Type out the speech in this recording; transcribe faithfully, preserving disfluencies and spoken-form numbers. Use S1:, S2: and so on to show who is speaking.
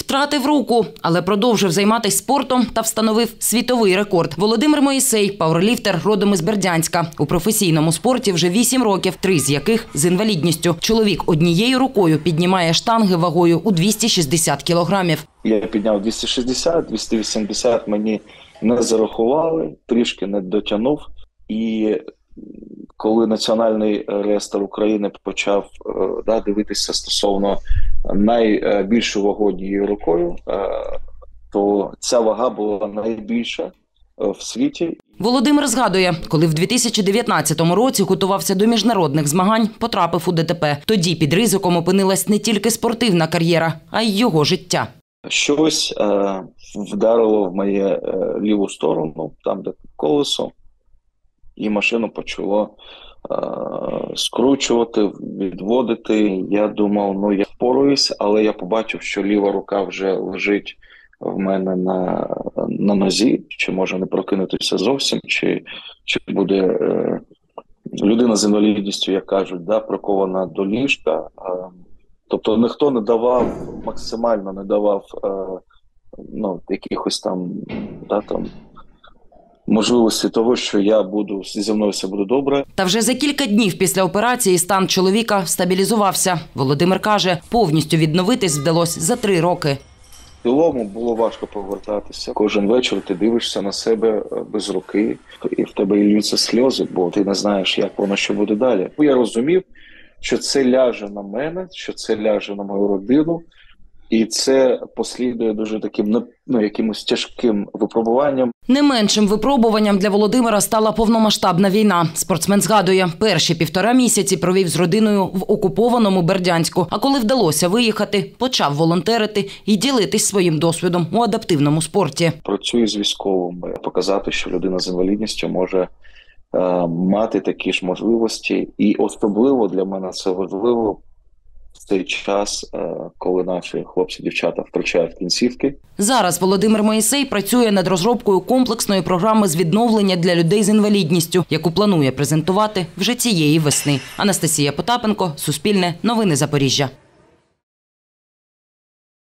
S1: Втратив руку, але продовжив займатися спортом та встановив світовий рекорд. Володимир Моїсей – пауерліфтер родом із Бердянська. У професійному спорті вже вісім років, три з яких з інвалідністю. Чоловік однією рукою піднімає штанги вагою у двісті шістдесят кілограмів.
S2: Я підняв двісті шістдесят, двісті вісімдесят мені не зарахували, трішки не дотягнув. І коли Національний реєстр України почав да, дивитися стосовно найбільшої ваги однією рукою, то ця вага була найбільша в світі.
S1: Володимир згадує, коли в дві тисячі дев'ятнадцятому році готувався до міжнародних змагань, потрапив у ДТП. Тоді під ризиком опинилась не тільки спортивна кар'єра, а й його життя.
S2: Щось е, вдарило в моє е, ліву сторону, там де колесо, і машину почало е, скручувати, відводити. Я думав, ну я впораюсь, але я побачив, що ліва рука вже лежить в мене на, на нозі, чи може не прокинутися зовсім, чи, чи буде е, людина з інвалідністю, як кажуть, да, прикована до ліжка. Е, тобто ніхто не давав, максимально не давав е, ну, якихось там, да, там можливості того, що я буду, зі мною все буде добре.
S1: Та вже за кілька днів після операції стан чоловіка стабілізувався. Володимир каже, повністю відновитись вдалося за три роки.
S2: В цілому було важко повертатися. Кожен вечір ти дивишся на себе без руки, і в тебе ллються сльози, бо ти не знаєш, як воно ще буде далі. Я розумів, що це ляже на мене, що це ляже на мою родину, і це послідує дуже таким, ну, якимось тяжким випробуванням.
S1: Не меншим випробуванням для Володимира стала повномасштабна війна. Спортсмен згадує, перші півтора місяці провів з родиною в окупованому Бердянську. А коли вдалося виїхати, почав волонтерити і ділитись своїм досвідом у адаптивному спорті.
S2: Працюю з військовими, показати, що людина з інвалідністю може е, мати такі ж можливості. І особливо для мене це важливо в цей час, коли наші хлопці-дівчата втрачають кінцівки.
S1: Зараз Володимир Моїсей працює над розробкою комплексної програми з відновлення для людей з інвалідністю, яку планує презентувати вже цієї весни. Анастасія Потапенко, Суспільне, Новини Запоріжжя.